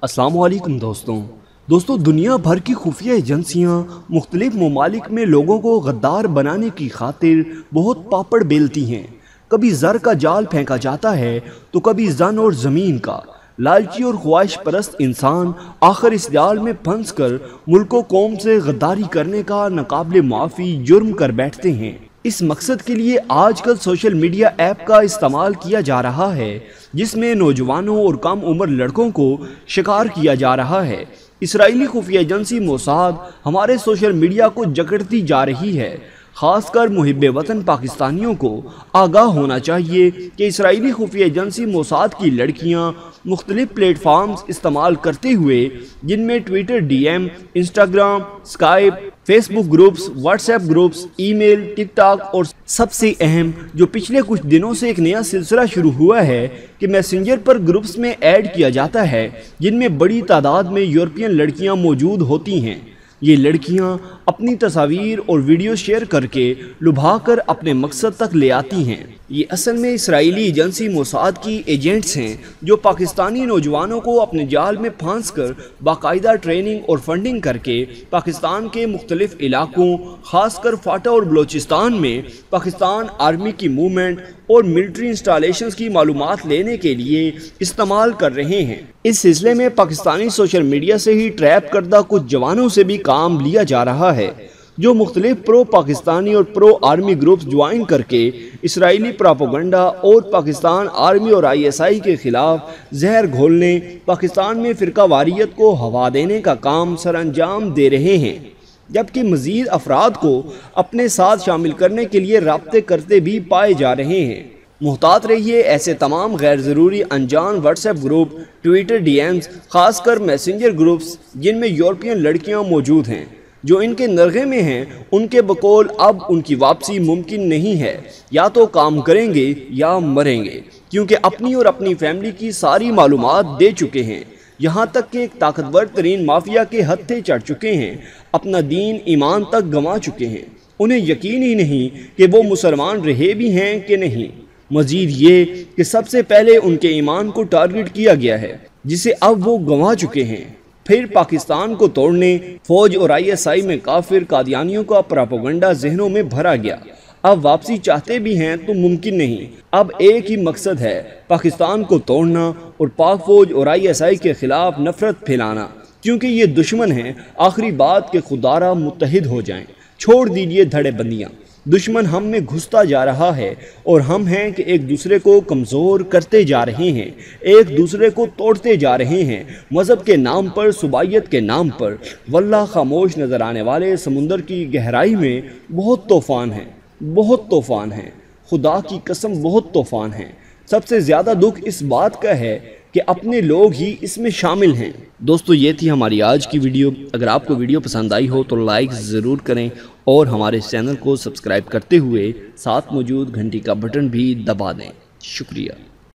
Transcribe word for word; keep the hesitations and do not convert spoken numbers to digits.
अस्सलाम वालेकुम दोस्तों दोस्तों दुनिया भर की खुफिया एजेंसियां मुख्तलिफ ममालिक में लोगों को गद्दार बनाने की खातिर बहुत पापड़ बेलती हैं। कभी ज़र का जाल फेंका जाता है तो कभी जन और ज़मीन का। लालची और ख्वाहिश परस्त इंसान आखिर इस जाल में फंस कर मुल्क कौम से गद्दारी करने का नाकाबिले माफ़ी जुर्म कर बैठते हैं। इस मकसद के लिए आजकल सोशल मीडिया ऐप का इस्तेमाल किया जा रहा है, जिसमें नौजवानों और कम उम्र लड़कों को शिकार किया जा रहा है। इसराइली खुफिया एजेंसी मोसाद हमारे सोशल मीडिया को जकड़ती जा रही है। खासकर मुहिब्बे वतन पाकिस्तानियों को आगाह होना चाहिए कि इसराइली खुफिया एजेंसी मोसाद की लड़कियां मुख्तलिफ प्लेटफार्म्स इस्तेमाल करते हुए, जिनमें Twitter D M, Instagram, Skype, Facebook groups, WhatsApp groups, email, TikTok और सबसे अहम जो पिछले कुछ दिनों से एक नया सिलसिला शुरू हुआ है कि मैसेंजर पर ग्रुप्स में ऐड किया जाता है, जिनमें बड़ी तादाद में यूरोपियन लड़कियां मौजूद होती हैं। ये लड़कियां अपनी तस्वीर और वीडियो शेयर करके लुभा कर अपने मकसद तक ले आती हैं। ये असल में इसराइली एजेंसी मोसाद की एजेंट्स हैं, जो पाकिस्तानी नौजवानों को अपने जाल में फांस कर बाकायदा ट्रेनिंग और फंडिंग करके पाकिस्तान के मुख्तलिफ इलाकों, खासकर फाटा और बलोचिस्तान में पाकिस्तान आर्मी की मूवमेंट और मिलिट्री इंस्टॉलेशंस की मालूमात लेने के लिए इस्तेमाल कर रहे हैं। इस सिलसिले में पाकिस्तानी सोशल मीडिया से ही ट्रैप करदा कुछ जवानों से भी काम लिया जा रहा है, जो मुख्तलिफ प्रो पाकिस्तानी और प्रो आर्मी ग्रुप्स ज्वाइन करके इसराइली प्रोपेगेंडा और पाकिस्तान आर्मी और आई एस आई के खिलाफ जहर घोलने, पाकिस्तान में फ़िरका वारियत को हवा देने का काम सर अंजाम दे रहे हैं, जबकि मज़ीद अफराद को अपने साथ शामिल करने के लिए राब्ते करते भी पाए जा रहे हैं। मुहतात रहिए ऐसे तमाम गैर ज़रूरी अनजान WhatsApp group, Twitter D Ms, खासकर मैसेंजर ग्रुप्स जिनमें यूरोपियन लड़कियां मौजूद हैं, जो इनके नरगे में हैं। उनके बकौल अब उनकी वापसी मुमकिन नहीं है। या तो काम करेंगे या मरेंगे, क्योंकि अपनी और अपनी फैमिली की सारी मालूमात दे चुके हैं। यहाँ तक कि एक ताकतवर तरीन माफिया के हत्थे चढ़ चुके हैं, अपना दीन ईमान तक गंवा चुके हैं। उन्हें यकीन ही नहीं कि वो मुसलमान रहे भी हैं कि नहीं। मजीद ये कि सबसे पहले उनके ईमान को टारगेट किया गया है, जिसे अब वो गंवा चुके हैं। फिर पाकिस्तान को तोड़ने फौज और आई एस आई में काफिर कादियानियों का प्रोपेगेंडा जहनों में भरा गया। अब वापसी चाहते भी हैं तो मुमकिन नहीं। अब एक ही मकसद है, पाकिस्तान को तोड़ना और पाक फौज और आई एस आई के खिलाफ नफरत फैलाना, क्योंकि ये दुश्मन हैं। आखिरी बात के खुदारा मुत्तहिद हो जाएं। छोड़ दीजिए धड़े बंदियाँ। दुश्मन हम में घुसता जा रहा है और हम हैं कि एक दूसरे को कमज़ोर करते जा रहे हैं, एक दूसरे को तोड़ते जा रहे हैं। मज़हब के नाम पर, सुबाइयत के नाम पर वल्लाह खामोश नज़र आने वाले समुंदर की गहराई में बहुत तूफ़ान हैं, बहुत तूफ़ान हैं। खुदा की कसम बहुत तूफ़ान हैं। सबसे ज़्यादा दुख इस बात का है कि अपने लोग ही इसमें शामिल हैं। दोस्तों ये थी हमारी आज की वीडियो। अगर आपको वीडियो पसंद आई हो तो लाइक ज़रूर करें और हमारे चैनल को सब्सक्राइब करते हुए साथ मौजूद घंटी का बटन भी दबा दें। शुक्रिया।